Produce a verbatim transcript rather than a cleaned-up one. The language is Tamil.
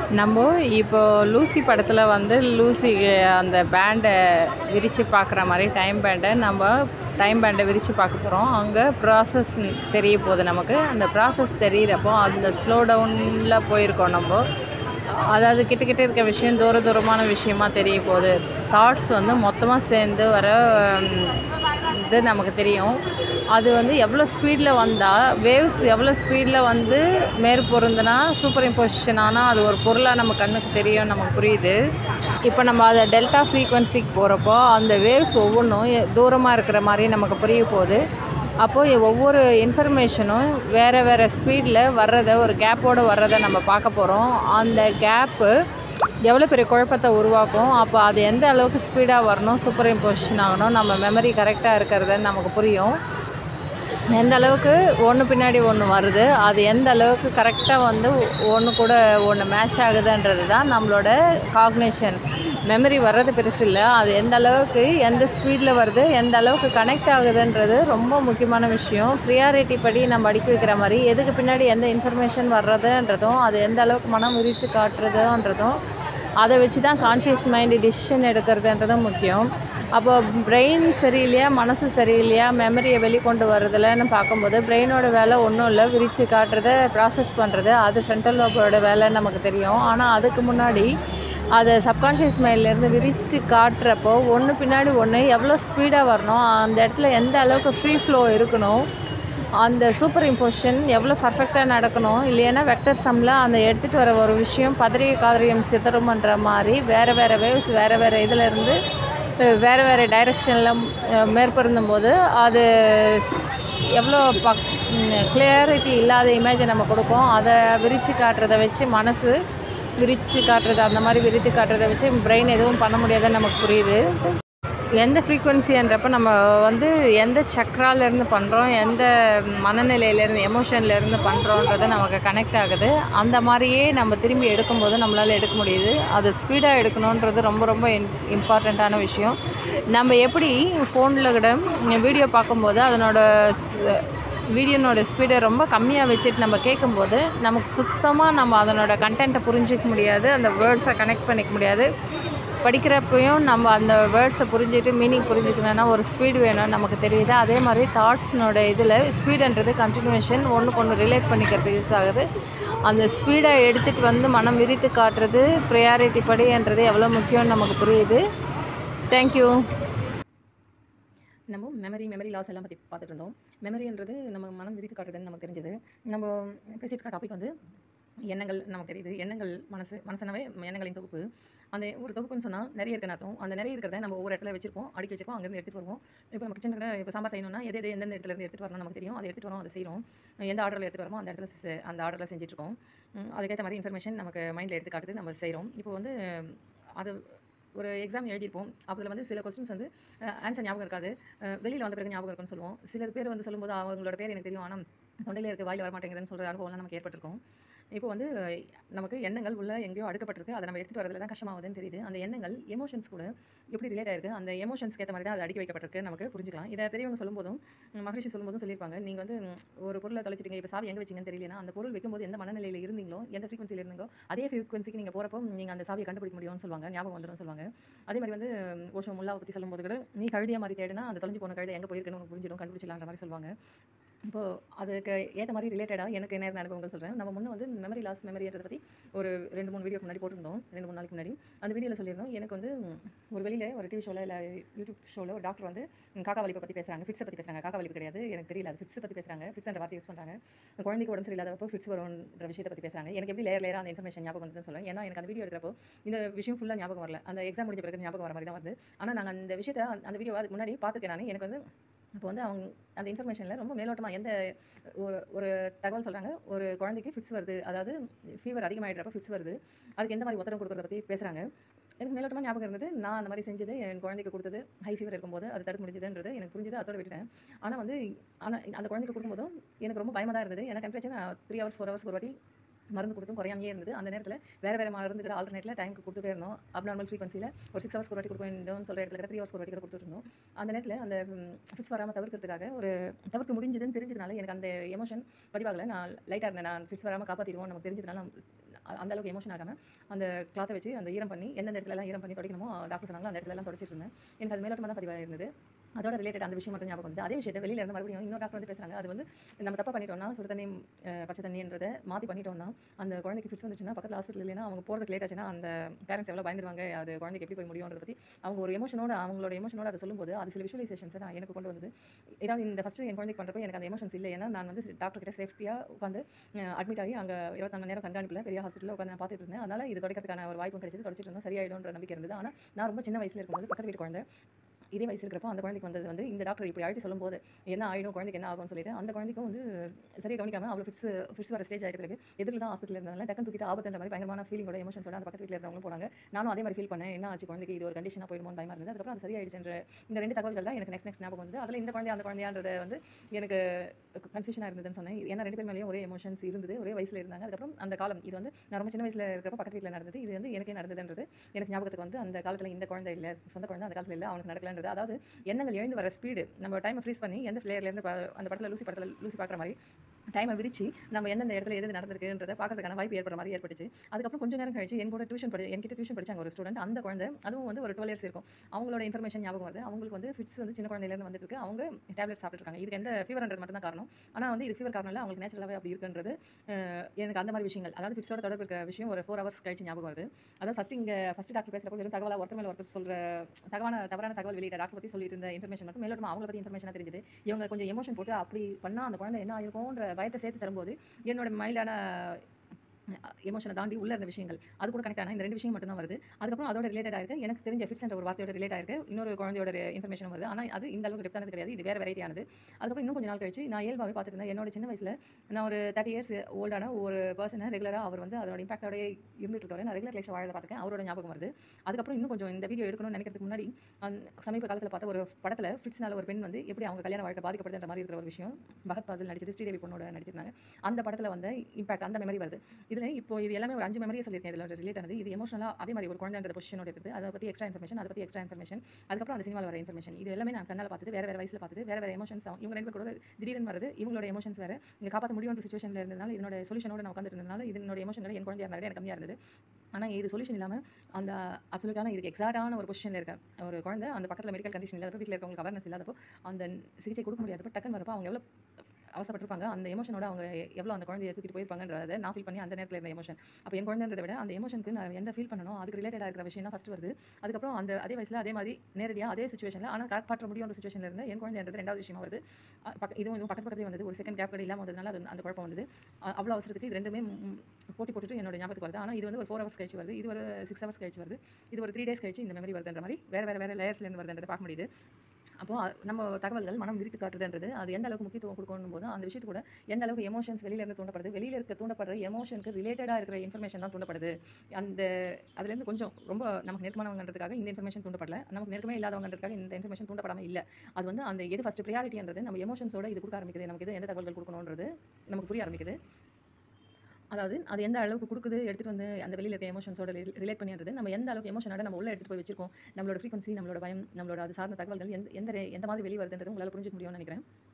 நம்ம இப்போ லூசி படத்தில் வந்து லூசி அந்த பேண்டை விரித்து பார்க்குற மாதிரி டைம் பேண்டை நம்ம டைம் பேண்டை விரித்து பார்க்க போகிறோம். அங்கே ப்ராசஸ் தெரிய போகுது. நமக்கு அந்த ப்ராசஸ் தெரிகிறப்போ அந்த ஸ்லோ டவுனில் போயிருக்கோம். நம்ம அதாவது கிட்ட கிட்ட இருக்க விஷயம் தூர தூரமான விஷயமா தெரிய போகுது. தாட்ஸ் வந்து மொத்தமாக சேர்ந்து வர இது நமக்கு தெரியும். அது வந்து எவ்வளோ ஸ்பீடில் வந்தால் வேவ்ஸ் எவ்வளோ ஸ்பீடில் வந்து மேற்பொருந்துனா சூப்பர் இம்போசிஷன் ஆனால் அது ஒரு பொருளாக நம்ம கண்ணுக்கு தெரியும், நமக்கு புரியுது. இப்போ நம்ம அதை டெல்டா ஃப்ரீக்வன்சிக்கு போகிறப்போ அந்த வேவ்ஸ் ஒவ்வொன்றும் தூரமாக இருக்கிற மாதிரி நமக்கு புரிய போகுது. அப்போது ஒவ்வொரு இன்ஃபர்மேஷனும் வேறு வேறு ஸ்பீடில் வர்றதை ஒரு கேப்போடு வர்றதை நம்ம பார்க்க போகிறோம். அந்த கேப்பு எவ்வளோ பெரிய குழப்பத்தை உருவாக்கும். அப்போ அது எந்த அளவுக்கு ஸ்பீடாக வரணும், சூப்பர் இம்போசிஷன் ஆகணும், நம்ம மெமரி கரெக்டாக இருக்கிறதுன்னு நமக்கு புரியும். எந்த அளவுக்கு ஒன்று பின்னாடி ஒன்று வருது, அது எந்த அளவுக்கு கரெக்டாக வந்து ஒன்று கூட ஒன்று மேட்ச் ஆகுதுன்றது தான் நம்மளோட காக்னிஷன். மெமரி வர்றது பெருசு இல்லை, அது எந்த அளவுக்கு எந்த ஸ்பீடில் வருது, எந்த அளவுக்கு கனெக்ட் ஆகுதுன்றது ரொம்ப முக்கியமான விஷயம். ப்ரியாரிட்டி படி நம்ம அடுக்கி வைக்கிற மாதிரி எதுக்கு பின்னாடி எந்த இன்ஃபர்மேஷன் வர்றதுன்றதும் அது எந்த அளவுக்கு மனம் விரித்து காட்டுறதுன்றதும் அதை வச்சு தான் கான்ஷியஸ் மைண்டு டிசிஷன் எடுக்கிறதுன்றதும் முக்கியம். அப்போ பிரெயின் சரியில்லையா, மனசு சரியில்லையா, மெமரியை வெளிக்கொண்டு வரதில்லன்னு பார்க்கும்போது பிரெயினோட வேலை ஒன்றும் இல்லை, விரித்து காட்டுறத ப்ராசஸ் பண்ணுறது. அது ஃப்ரண்டல் லோபோட வேலைன்னு நமக்கு தெரியும். ஆனால் அதுக்கு முன்னாடி அதை சப்கான்ஷியஸ் மைண்ட்லேருந்து விரித்து காட்டுறப்போ ஒன்று பின்னாடி ஒன்று எவ்வளோ ஸ்பீடாக வரணும், அந்த இடத்துல எந்த அளவுக்கு ஃப்ரீ ஃப்ளோ இருக்கணும், அந்த சூப்பர் இம்போசிஷன் எவ்வளோ பர்ஃபெக்டாக நடக்கணும், இல்லைன்னா வெக்டர் சம்மில் அந்த எடுத்துகிட்டு வர ஒரு விஷயம் பதறிய காதரியம் சிதறும்ன்ற மாதிரி வேறு வேறு வேவ்ஸ் வேறு வேறு இதில் இருந்து வேறு வேறு டைரெக்ஷனில் மேற்பொருந்தும் போது அது எவ்வளோ பக் கிளியாரிட்டி இல்லாத இமேஜை நம்ம கொடுக்கும். அதை விரித்து காட்டுறதை வச்சு மனசு விரித்து காட்டுறது, அந்த மாதிரி விரித்து காட்டுறதை வச்சு பிரெயின் எதுவும் பண்ண முடியாதுன்னு நமக்கு புரியுது. எந்த ஃப்ரீக்குவென்சின்றப்போ நம்ம வந்து எந்த சக்ராலேருந்து பண்ணுறோம், எந்த மனநிலையிலேருந்து எமோஷன்லேருந்து பண்ணுறோன்றது நமக்கு கனெக்ட் ஆகுது. அந்த மாதிரியே நம்ம திரும்பி எடுக்கும்போது நம்மளால் எடுக்க முடியுது. அது ஸ்பீடாக எடுக்கணுன்றது ரொம்ப ரொம்ப இம் இம்பார்ட்டண்ட்டான விஷயம். நம்ம எப்படி ஃபோனில் கூட வீடியோ பார்க்கும்போது அதனோட வீடியோனோட ஸ்பீடை ரொம்ப கம்மியாக வச்சுட்டு நம்ம கேட்கும்போது நமக்கு சுத்தமாக நம்ம அதனோட கண்டென்ட்டை புரிஞ்சிக்க முடியாது, அந்த வேர்ட்ஸை கனெக்ட் பண்ணிக்க முடியாது. படிக்கிறப்பையும் நம்ம அந்த வேர்ட்ஸை புரிஞ்சுட்டு மீனிங் புரிஞ்சுக்கணுன்னா ஒரு ஸ்பீடு வேணும்னு நமக்கு தெரியுது. அதே மாதிரி தாட்ஸ்னோட இதில் ஸ்பீடுன்றது கண்டினியூஷன் ஒன்றுக்கு ஒன்று ரிலேட் பண்ணிக்கிறது யூஸ் ஆகுது. அந்த ஸ்பீடை எடுத்துகிட்டு வந்து மனம் விரித்து காட்டுறது ப்ரையாரிட்டி படின்றது எவ்வளோ முக்கியம்னு நமக்கு புரியுது. தேங்க்யூ. நம்ம மெமரி மெமரி லாஸ் எல்லாம் பற்றி பார்த்துட்டு இருந்தோம். மெமரின்றது நம்ம மனம் விரித்து காட்டுறதுன்னு நமக்கு தெரிஞ்சது. நம்ம பேசிட்டு இருக்க டாபிக் வந்து எண்ணங்கள் நமக்கு தெரியுது. எண்ணங்கள் மனசு மனசுனாவே எண்ணங்களின் தொகுப்பு. அந்த ஒரு தொகுப்புன்னு சொன்னால் நிறைய இருக்குன்னு அர்த்தம். அந்த நிறைய இருக்கிறத நம்ம ஒவ்வொரு இடத்துல வச்சிருப்போம், அடுக்கி வச்சிருப்போம், அங்கேருந்து எடுத்துகிட்டு வருவோம். இப்போ நம்ம கிச்சன் கூட இப்போ சாம்பார் செய்யணும்னா எது எது எந்தெந்த இடத்துல இருந்து எடுத்துகிட்டு வரணும் நமக்கு தெரியும். அதை எடுத்துகிட்டு வரோம், அதை செய்கிறோம். எந்த ஆர்டரில் எடுத்துகிட்டு வரமோ அந்த இடத்துல அந்த ஆர்டரில் செஞ்சுட்ருக்கோம். அதுக்கேற்ற மாதிரி இன்ஃபர்மேஷன் நமக்கு மைண்டில் எடுத்து காட்டுது, நம்ம செய்கிறோம். இப்போ வந்து அது ஒரு எக்ஸாம் எழுதியிருப்போம். அதில் வந்து சில கொஸ்டின்ஸ் வந்து ஆன்சர் ஞாபகம் இருக்காது, வெளியில் வந்த பிறகு ஞாபகம் இருக்குன்னு சொல்லுவோம். சில பேர் வந்து சொல்லும்போது அவங்களோட பேர் எனக்கு தெரியும், ஆனால் தொண்டையில் இருக்க வாயில் வரமாட்டேங்குதுன்னு சொல்கிற அனுபவம்லாம் நமக்கு ஏற்பட்டிருக்கும். இப்போ வந்து நமக்கு எண்ணங்கள் உள்ள எங்கேயோ அடுக்கப்பட்டிருக்கு, அதை நம்ம எடுத்துகிட்டு வரதுல தான் கஷ்டமாகுதுன்னு தெரியுது. அந்த எண்ணங்கள் எமோஷன்ஸ் கூட எப்படி ரிலேட் ஆயிருக்கு, அந்த எமோஷன்ஸ்க்கு ஏற்ற மாதிரி தான் அது அடுக்கி வைக்கப்பட்டிருக்கு நமக்கு புரிஞ்சுக்கலாம். இதை பெரியவங்க சொல்லும்போதும் மகரிஷி சொல்லும்போதும் சொல்லியிருப்பாங்க, நீங்கள் வந்து ஒரு பொருளை தொலைச்சிட்டீங்க, இப்போ சாவி எங்கே வச்சிங்கன்னு தெரியலனா அந்த பொருள் வைக்கும்போது எந்த மனநிலையில் இருந்தீங்களோ, எந்த ஃப்ரீக்வன்சியில் இருந்தீங்களோ அதே ஃப்ரீக்வன்சிக்கு நீங்கள் போகிறப்போ நீங்கள் அந்த சாவியை கண்டுபிடிக்க முடியும்னு சொல்லுவாங்க, ஞாபகம் வந்துடும் சொல்லுவாங்க. அதே மாதிரி வந்து ஓஷோ முல்லாவை பற்றி சொல்லும்போது கூட நீ கழுதியாக மாதிரி தேடினா அந்த தொலைஞ்சு போன கழுதை எங்கே போயிருக்குன்னு உனக்கு புரிஞ்சிடும், கண்டுபிடிச்சலான்ற மாதிரி சொல்லுவாங்க. இப்போது அதுக்கு ஏற்ற மாதிரி ரிலேட்டடாக எனக்கு நேர்ந்த அனுபவங்கள் சொல்கிறேன். நம்ம முன்னே வந்து மெமரி லாஸ் மெமரின்றதை பற்றி ஒரு ரெண்டு மூணு வீடியோக்கு முன்னாடி போட்டிருந்தோம், ரெண்டு மூணு நாளைக்கு முன்னாடி. அந்த வீடியோவில் சொல்லியிருந்தோம், எனக்கு வந்து ஒரு வெளியில் ஒரு டிவி ஷோவில் இல்லை யூடியூப் ஷோவில் ஒரு டாக்டர் வந்து காக்கா வலிப்பை பற்றி பேசுகிறாங்க, ஃபிட்ஸை பற்றி பேசுகிறாங்க. காக்கா வலிப்பு கிடையாது, எனக்கு தெரியல, அது ஃபிட்ஸை பற்றி பேசுகிறாங்க. ஃபிட்ஸ்ன்ற வார்த்தை யூஸ் பண்ணுறாங்க. குழந்தைக்கு உடம்பு சரியில்லாதப்போ ஃபிட்ஸ் வரும்ன்ற விஷயத்தை பற்றி பேசுகிறாங்க. எனக்கு எப்படி லேயர் லேயராக அந்த இன்ஃபர்மேஷன் ஞாபகம் வந்துன்னு சொல்லுவேன். ஏன்னா எனக்கு அந்த வீடியோ எடுக்கிறப்போ இந்த விஷயம் ஃபுல்லாக ஞாபகம் வரல, அந்த எக்ஸாம் முடிஞ்ச பிறகு ஞாபகம் வர மாதிரி தான் வருது. ஆனால் நாங்கள் அந்த விஷயத்தை அந்த வீடியோ அதுக்கு முன்னாடி பார்த்துருக்கேன் நான். எனக்கு வந்து அப்போ வந்து அவங்க அந்த இன்ஃபர்மேஷனில் ரொம்ப மேலோட்டமாக எந்த ஒரு ஒரு தகவல் சொல்கிறாங்க, ஒரு குழந்தைக்கு ஃபிட்ஸ் வருது, அதாவது ஃபீவர் அதிகமாகிடுறப்ப ஃபிட்ஸ் வருது, அதுக்கு எந்த மாதிரி ஒத்தடம் கொடுக்குறத பற்றி பேசுகிறாங்க. எனக்கு மேலோட்டமாக ஞாபகம் இருந்தது, நான் அந்த மாதிரி செஞ்சது என் குழந்தைக்கு கொடுத்தது ஹை ஃபீவர் இருக்கும்போது அது தடுக்க முடிஞ்சதுன்றது எனக்கு புரிஞ்சது, அதோட விட்டுட்டேன். ஆனால் வந்து ஆனால் அந்த குழந்தைக்கு கொடுக்கும்போதும் எனக்கு ரொம்ப பயமாக தான் இருந்தது. ஏன்னா temperature three hours four hours ஒரு வாட்டி மருந்து கொடுத்தும் குறையாமையே இருந்தது. அந்த நேரத்தில் வேறு வேறு மருந்து கூட ஆல்டர்னேட்டில் டைமுக்கு கொடுத்துட்டே இருந்தோம். அப்நார்மல் ஃப்ரீக்வன்சியில் ஒரு சிக்ஸ் ஹவர்ஸ் ஒரு வாட்டி கொடுக்க வேண்டும் சொல்கிற இடத்துல த்ரீ ஹவர்ஸ் ஒரு வாட்டி கூட கொடுத்துருந்தோம். அந்த நேரத்தில் அந்த ஃபிட்ஸ் வராமல் தவிர்க்கிறதுக்காக ஒரு தவிர்க்க முடிஞ்சதுன்னு தெரிஞ்சதுனால எனக்கு அந்த எமோஷன் பதிவாகலை. நான் லைட்டாக இருந்தேன், நான் ஃபிட்ஸ் வராமல் காப்பாற்றிடுவோம் நமக்கு தெரிஞ்சதுனால அ- அந்த அளவுக்கு எமோஷன் ஆகாமல் அந்த கிளாத்தை வச்சு அந்த ஈரம் பண்ணி எந்தெந்த இடத்துலலாம் ஈரம் பண்ணி துடைக்கணுமோ டாக்டர் சொன்னாங்களோ அந்த இடத்துலலாம் துடைச்சிட்டு இருந்தேன். எனக்கு அது மேலோட்டமாக தான் பதிவாக இருந்தது. அதோட ரிலேட்டட் அந்த விஷயம் மட்டும் ஞாபகம் வந்து அதே விஷயத்தை வெளியில இருந்து மறுபடியும் இன்னொரு டாக்டர் வந்து பேசுறாங்க. அது வந்து நம்ம தப்பா பண்ணிட்டோம்னா சுடு தண்ணி அஹ், பச்சை தண்ணின்றதை மாற்றி பண்ணிட்டோம்னா அந்த குழந்தைக்கு ஃபிட்ஸ் வந்துச்சுன்னா பக்கத்தில் ஹாஸ்பிட்டல் இல்லைன்னா அவங்க போகிறதுக்கு லேட் ஆச்சுன்னா அந்த பேரண்ட்ஸ் எவ்வளோ பயந்துருவாங்க, அது குழந்தைக்கு எப்படி போய் முடியும்ன்றத பற்றி அவங்க ஒரு எமோஷனோட அவங்களோட எமோஷனோட அதை சொல்லும்போது அது சில விஷுவலைசேஷன்ஸை நான் எனக்கு கொண்டு வந்தது. ஏதாவது இந்த ஃபஸ்ட்டு என் குழந்தைக்கு பண்ணுறப்ப எனக்கு அந்த எமோஷன்ஸ் இல்லை. ஏன்னா நான் வந்து டாக்டர் கிட்ட சேஃப்டியாக உட்காந்து அட்மிட் ஆகி அங்கே இருபத்தி நாலு மணி நேரம் கண்காணிப்பில் பெரிய ஹாஸ்பிட்டலில் உட்காந்து நான் பார்த்துட்டு இருந்தேன். அதனால இது தொடக்கிறதுக்கான ஒரு வாய்ப்பும் கிடைச்சது. தொடச்சிட்டு இருந்தோம், சரியாயிடும்ன்ற நம்பிக்கை இருந்தது. ஆனால் நான் ரொம்ப சின்ன வயசுல இருக்கும்போது பக்கத்து வீட்டு குழந்தை இதே வயசு இருக்கிறப்போ அந்த குழந்தைக்கு வந்தது வந்து இந்த டாக்டர் இப்படி அழைத்து சொல்லும்போது என்ன ஆயிடும், குழந்தைக்கு என்ன ஆகும்னு சொல்லிட்டு அந்த குழந்தைக்கும் வந்து சரியாக கவனிக்காம அவ்வளோ ஃபிட்ஸ் ஃபிட்ஸ் வர ஸ்டேஜ் ஆகிட்டு இருக்கு. எதிரில் தான் ஹாஸ்பிட்டல் இருந்ததுனால டக்குன்னு தூக்கிட்டு ஆபத்துன்ற மாதிரி பயங்கரமான ஃபீலிங்கோட எமோஷன்ஸோட அந்த பக்கத்து வீட்டில் இருந்தவங்களும் போனாங்க. நானும் அதே மாதிரி ஃபீல் பண்ணேன், என்ன ஆச்சு குழந்தைக்கு, இது ஒரு கண்டிஷனாக போயிடுமோன்னு பயமா இருந்தது. அதுக்கப்புறம் அது சரியாயிடுச்சுன்ற இந்த ரெண்டு தகவல்கள் தான் எனக்கு நெக்ஸ்ட் நெக்ஸ்ட் ஞாபகம் வந்து அதில் இந்த குழந்தை அந்த குழந்தையான்றத வந்து எனக்கு கன்ஃபியூஷனாக இருந்ததுன்னு சொன்னேன். ஏன்னா ரெண்டு பேர் மேலேயும் ஒரே எமோஷன்ஸ் இருந்தது, ஒரே வயசில் இருந்தாங்க. அதுக்கப்புறம் அந்த காலம் இது வந்து நான் ரொம்ப சின்ன வயசில் இருக்கிறப்ப பக்கத்து வீட்டில் நடந்தது. இது வந்து எனக்கே நடந்ததுன்றது எனக்கு ஞாபகத்துக்கு வந்து அந்த காலத்தில் இந்த குழந்தை இல்லை, சொந்த குழந்தை அந்த காலத்தில் இல்லை, அவனுக்கு நடக்கலன்றது. அதாவது எண்ணங்கள் எழுந்து வர ஸ்பீடு நம்ம டைமை ஃப்ரீஸ் பண்ணி எந்த ஃப்ளேயர்லேருந்து அந்த படத்தில் லூசி படத்தில் லூசி பார்க்குற மாதிரி டைமை விரிச்சு நம்ம எந்தெந்த இடத்துல எது நடந்திருக்குன்றதை பார்க்கறதுக்கான வாய்ப்பு ஏற்படுற மாதிரி ஏற்பட்டுச்சு. அதுக்கப்புறம் கொஞ்சம் நேரம் கழிச்சு என் கூட டியூஷன் படி என்கிட்ட டியூஷன் படிச்சாங்க ஒரு ஸ்டூடெண்ட். அந்த குழந்தை அதுவும் வந்து ஒரு டுவெல் இயர்ஸ் இருக்கும். அவங்களோட இன்ஃபர்மேஷன் ஞாபகம் வருது. அவங்களுக்கு வந்து ஃபிட்ஸ் வந்து சின்ன குழந்தையிலேருந்து வந்துட்டு இருக்கு. அவங்க டேப்லெட் சாப்பிட்டுருக்காங்க. இதுக்கு எந்த ஃபீவர்ன்றது மட்டும் தான் காரணம். ஆனால் வந்து இது ஃபீவர் காரணம் இல்லை, அவங்களுக்கு நேச்சுரலாகவே அப்படி இருக்குன்றது அஹ், எனக்கு அந்த மாதிரி விஷயங்கள், அதாவது ஃபிட்ஸோட தொடர்பு இருக்கிற விஷயம் ஒரு ஃபோர் ஹவர்ஸ் கழிச்சு ஞாபகம் வருது. அதாவது ஃபர்ஸ்ட் இங்கே ஃபர்ஸ்ட் டாக்டர் பேசுகிறப்போ வெறும் தகவலாக ஒருத்தர் மேலே ஒருத்தர் சொல்கிற தகவலான தவறான தகவல் வெளியிட்ட டாக்டர் பற்றி சொல்லிட்டு இருந்த இன்ஃபர்மேஷன் மட்டும் மேலோட்டமாக அவங்கள பற்றி இன்ஃபர்மேஷனாக தெரிஞ்சது. இவங்க கொஞ்சம் எமோஷன் போட்டு அப்படி பண்ணால் அந்த குழந்தை என்ன ஆயிருக்கும்ன்ற பயத்தை சேர்த்து தரும்போது என்னோட மைண்டான எமோஷனை தாண்டி உள்ள இருந்த விஷயங்கள் அது கூட கனெக்ட் ஆன இந்த ரெண்டு விஷயம் மட்டும் தான் வருது. அதுக்கப்புறம் அதோட ரிலேட்டட் ஆயிருக்கு எனக்கு தெரிஞ்ச ஃபிட்ஸ் என்ற ஒரு வார்த்தையோட ரிலேட் ஆயிருக்கு இன்னொரு குழந்தையோட இன்ஃபர்மேஷன் வருது. ஆனால் அது இந்த அளவுக்கு டெப்தானது கிடையாது, இது வேற வெரைட்டியானது. அதுக்கப்புறம் இன்னும் கொஞ்சம் நாள் கழிச்சு நான் இயல்பாகவே பார்த்துட்டு இருந்தேன். என்னோட சின்ன வயசுல நான் ஒரு தேர்ட்டி இயர்ஸ் ஓல்டான ஒரு பர்சனை ரெகுலராக அவர் வந்து அதோட இம்பாக்டோட இருந்துட்டு இருக்காரு. நான் ரெகுலர் லைஃப் வாழ பார்த்துருக்கேன், அவரோட ஞாபகம் வருது. அதுக்கப்புறம் இன்னும் கொஞ்சம் இந்த வீடியோ எடுக்கணும்னு நினைக்கிறதுக்கு முன்னாடி சமீப காலத்தில் பார்த்த ஒரு படத்தில் ஃபிட்ஸ்னால ஒரு பெண் வந்து எப்படி அவங்க கல்யாண வாழ்க்கை பாதிக்கப்படுதுன்ற மாதிரி இருக்கிற ஒரு விஷயம் பகத் பாசில் நடிச்சது, ஸ்ரீதேவி பொண்ணோட நடிச்சிருந்தாங்க. அந்த படத்தில் வந்து இம்பாக்ட் அந்த மெமரி வருது. இதில் இப்போ இது எல்லாமே ஒரு அஞ்சு மெமரியை சொல்லியிருக்கேன். இதில் ரிலேட் ஆனது இது எமோஷனலாக அதே மாதிரி ஒரு குழந்தைன்ற பொசிஷனோட இருக்குது. அதை பற்றி எக்ஸ்ட்ரா இன்ஃபர்மேஷன், அதை பற்றி எக்ஸ்ட்ரா இன்ஃபர்மேஷன், அதுக்கப்புறம் அந்த சினிமாவில் வர இன்ஃபர்மேஷன், இது எல்லாமே நான் கண்ணால் பார்த்துட்டு வேற வேற வயசில் பார்த்துட்டு வேற வேற எமோஷன்ஸ் இவங்க ரெண்டு பேர் கூட திடீர்னு வருது. இவங்களோட எமோஷன்ஸ் வேறு இங்கே காப்பாற்ற முடியுன்ற சுச்சுவேஷனில் இருந்ததுனால இதனோட சொல்யூஷனோட நான் உட்காந்துட்டு இருந்ததுனால இதனோட எமோஷன்கள் என் குழந்தையாக இருந்தாலும் எனக்கு கம்மியாக இருந்தது. ஆனால் இது சொல்யூஷன் இல்லாமல் அந்த அப்சல்யூட்டான இதுக்கு எக்ஸாக்டான ஒரு பொசிஷனில் இருக்க ஒரு குழந்தை அந்த பக்கத்தில் மெடிக்கல் கண்டிஷன் இல்லாதப்போ வீட்டில் இருக்கவங்களுக்கு அவேர்னஸ் இல்லாதப்போ அந்த சிகிச்சை கொடுக்க முடியாதப்போ டக்குன்னு வரப்போ அவங்க எவ்வளோ அவசரப்பட்டிருப்பாங்க, அந்த எமோஷனோட அவங்க எவ்வளோ அந்த குழந்தைய தூக்கிட்டு போயிருப்பாங்கன்றதை நான் ஃபீல் பண்ணி அந்த நேரத்தில் இருந்த எமோஷன். அப்போ என் குழந்தைன்றதை விட அந்த எமோஷனுக்கு நான் எந்த ஃபீல் பண்ணணும் அதுக்கு ரிலேட்டடாக இருக்கிற விஷயம் தான் ஃபஸ்ட் வருது. அதுக்கப்புறம் அந்த அதே வயசில் அதே மாதிரி நேரடியாக அதே சுச்சுவேஷனில் ஆனால் காப்பாற்ற முடியுன்ற சுச்சுவேஷனில் இருந்து என் குழந்தைன்றது ரெண்டாவது விஷயமா வருது. அஹ் பக்க இதுவும் இதுவும் பக்கத்து பக்கத்துலேயே வந்தது, ஒரு செகண்ட் கேப் கூட இல்லாமல் வந்ததுனால அது அந்த குழப்பம் வந்தது. அஹ் அவ்வளோ அவசரத்துக்கு இது ரெண்டுமே ம், போட்டி போட்டுட்டு என்னோட ஞாபகத்துக்கு வருது. ஆனால் இது வந்து ஒரு ஃபோர் ஹவர்ஸ் கழிச்சு வருது, இது ஒரு சிக்ஸ் ஹவர்ஸ் கழிச்சு வருது, இது ஒரு த்ரீ டேஸ் கழிச்சு இந்த மெமரி வருதுன்ற மாதிரி வேறு வேறு வேறு லேயர்ஸ்லேருந்து வருதுன்றதை பார்க்க முடியுது. அப்போ அ- நம்ம தகவல்கள் மனம் விரித்து காட்டுதுன்றது அது எந்த அளவுக்கு முக்கியத்துவம் கொடுக்கணும் போது அந்த விஷயத்து கூட எந்த அளவுக்கு எமோஷன்ஸ் வெளியில இருந்து தூண்டப்படுது, வெளியில இருக்க தூண்டப்படுற எமோஷனுக்கு ரிலேட்டடாக இருக்கிற இன்ஃபர்மேஷன் தான் தூண்டப்படுது. அந்த அதுலேருந்து கொஞ்சம் ரொம்ப நமக்கு நெருக்கமானவங்கன்றதுக்காக இந்த இன்ஃபர்மேஷன் தூண்டப்படல, நமக்கு நெருக்கமே இல்லாதவங்கன்றதுக்காக இந்த இன்ஃபர்மேஷன் தூண்டப்படாமல் இல்லை. அது வந்து அந்த எது ஃபர்ஸ்ட் ப்ரியாரிட்டின்றது நம்ம எமோஷன்ஸோட இது கொடுக்க ஆரம்பிக்குது, நமக்கு இது எந்த தகவல்கள் கொடுக்கணுன்றது நமக்கு புரிய ஆரம்பிக்குது. அதாவது அது எந்த அளவுக்கு குடுக்குது, எடுத்துட்டு வந்து அந்த வெளியில இருக்க எமோஷன்ஸோட ரிலேட் பண்ணின்றது நம்ம எந்த அளவுக்கு எமோஷனோட நம்ம உள்ள எடுத்துட்டு போய் வச்சிருக்கோம், நம்மளோட ஃப்ரீக்வன்சி, நம்மளோட பயம், நம்மளோட அது சார்ந்த தகவல்கள் எந்த எந்த ரே- எந்த மாதிரி வெளியே வருதுன்றது உங்களால் புரிஞ்சுக்க முடியும்னு நினைக்கிறேன்.